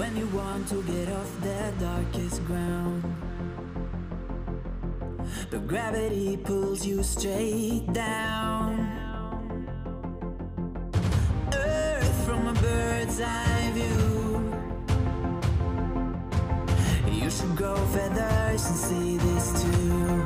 when you want to get off the darkest ground. But gravity pulls you straight down. Earth from a bird's eye view. You should grow feathers and see this too.